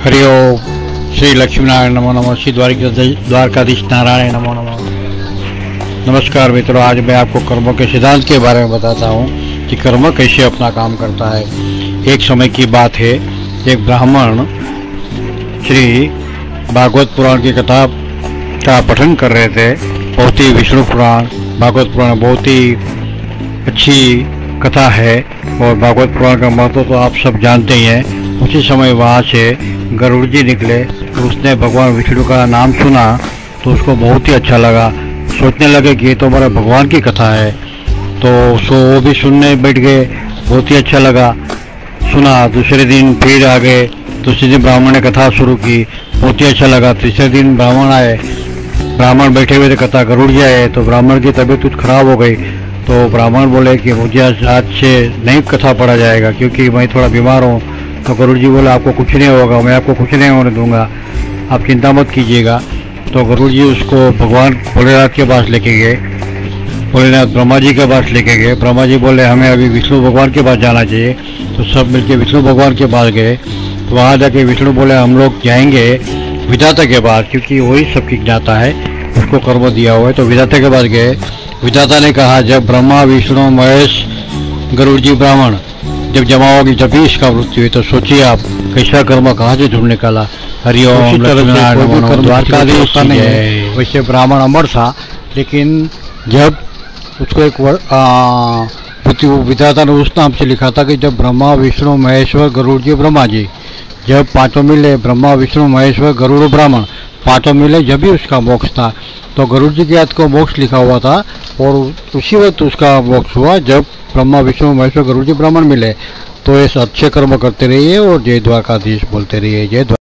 हरिओम। श्री लक्ष्मीनारायण नमो नमः। श्री द्वारकाधीश नारायण नमो नमः। नमस्कार मित्रों, आज मैं आपको कर्मों के सिद्धांत के बारे में बताता हूँ कि कर्म कैसे अपना काम करता है। एक समय की बात है, एक ब्राह्मण श्री भागवत पुराण की कथा का पठन कर रहे थे। बहुत ही विष्णु पुराण, भागवत पुराण बहुत ही अच्छी कथा है और भागवत पुराण का महत्व तो आप सब जानते ही हैं। उसी समय वहाँ से गरुड़ जी निकले तो उसने भगवान विष्णु का नाम सुना तो उसको बहुत ही अच्छा लगा। सोचने लगे कि ये तो हमारे भगवान की कथा है, तो वो भी सुनने बैठ गए। बहुत ही अच्छा लगा, सुना। दूसरे दिन फिर आ गए, दूसरे दिन ब्राह्मण ने कथा शुरू की, बहुत ही अच्छा लगा। तीसरे दिन ब्राह्मण आए, ब्राह्मण बैठे हुए थे, कथा गरुड़ जी आए तो ब्राह्मण की तबीयत कुछ खराब हो गई। तो ब्राह्मण बोले कि मुझे आज से नहीं कथा पढ़ा जाएगा क्योंकि मैं थोड़ा बीमार हूँ। तो गरुड़ जी बोले आपको कुछ नहीं होगा, मैं आपको कुछ नहीं होने दूंगा, आप चिंता मत कीजिएगा। तो गरुड़ जी उसको भगवान भोलेनाथ के पास लेके गए। भोलेनाथ ब्रह्मा जी के पास लेके गए। ब्रह्मा जी बोले हमें अभी विष्णु भगवान के पास जाना चाहिए। तो सब मिलके विष्णु भगवान के पास गए। तो वहाँ जाके विष्णु बोले हम लोग जाएंगे विधाता के पास, क्योंकि वही सबकी ज्ञाता है, उसको कर्म दिया हुआ है। तो विधाता के पास गए। विधाता ने कहा जब ब्रह्मा विष्णु महेश गरुड़ जी ब्राह्मण जब जमा होगी तभी इसका मृत्यु हुई। तो सोचिए आप कैसा कर्म कहाँ से ढूंढ निकाला। हरिओम। द्वारकाधीश नहीं है, वैसे ब्राह्मण अमर था, लेकिन जब उसको एक विधाता ने उस नाम से लिखा था कि जब ब्रह्मा विष्णु महेश्वर गरुड़ जी ब्रह्मा जी जब पांचों मिले, ब्रह्मा विष्णु महेश्वर गरुड़ ब्राह्मण पांचों मिले, जब भी उसका मोक्ष था। तो गरुड़ जी के हाथ को मोक्ष लिखा हुआ था और उसी वक्त उसका मोक्ष हुआ जब ब्रह्मा विष्णु महेश्वर गरुड़ जी ब्राह्मण मिले। तो ऐसे अच्छे कर्म करते रहिए और जय द्वारकाधीश बोलते रहिए। जय